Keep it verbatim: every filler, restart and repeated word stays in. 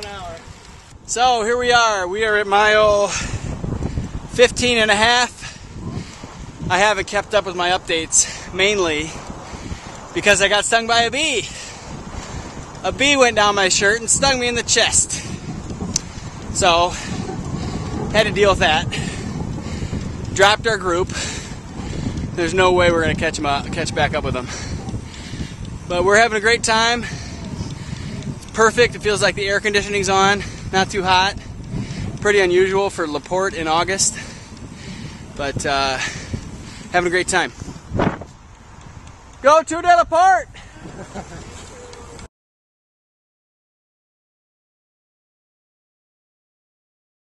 one hour. So here we are. We are at mile fifteen and a half. I haven't kept up with my updates, mainly because I got stung by a bee. A bee went down my shirt and stung me in the chest. So, had to deal with that. Dropped our group. There's no way we're going to catch them up, catch back up with them. But we're having a great time. It's perfect. It feels like the air conditioning's on. Not too hot. Pretty unusual for La Porte in August. But uh, having a great time. Go Tour de La Porte!